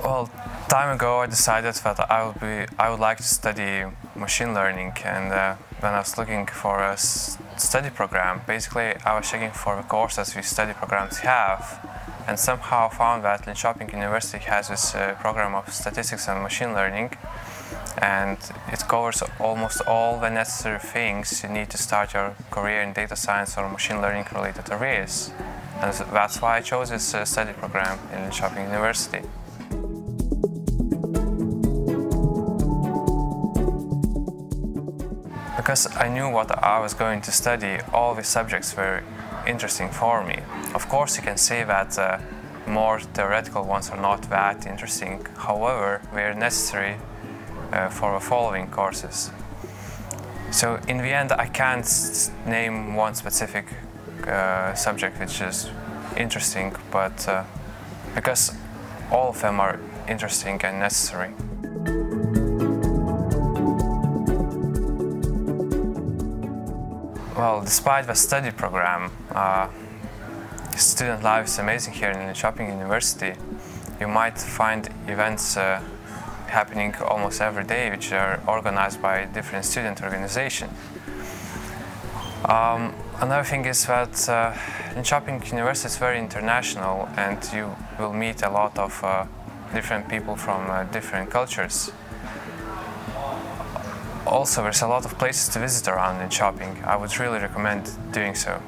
Well, time ago I decided that I would like to study machine learning, and when I was looking for a study program, basically I was checking for the courses we study programs have, and somehow found that Linköping University has this program of statistics and machine learning, and it covers almost all the necessary things you need to start your career in data science or machine learning related areas. And that's why I chose this study program in Linköping University. Because I knew what I was going to study, all the subjects were interesting for me. Of course, you can say that more theoretical ones are not that interesting. However, they are necessary for the following courses. So in the end, I can't name one specific subject which is interesting, but because all of them are interesting and necessary. Well, despite the study program, student life is amazing here in Linköping University. You might find events happening almost every day, which are organized by different student organizations. Another thing is that Linköping University is very international, and you will meet a lot of different people from different cultures. Also, there's a lot of places to visit around Linköping. I would really recommend doing so.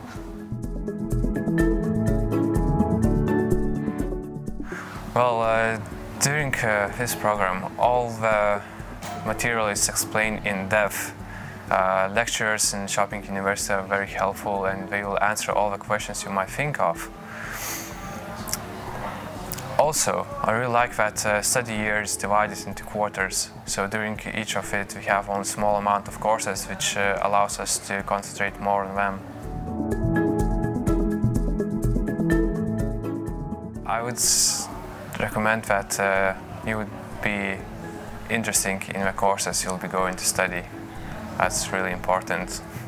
Well, during this program, all the material is explained in depth. Lecturers in Linköping University are very helpful, and they will answer all the questions you might think of. Also, I really like that study year is divided into quarters, so during each of it we have only a small amount of courses, which allows us to concentrate more on them. I would recommend that you would be interested in the courses you'll be going to study. That's really important.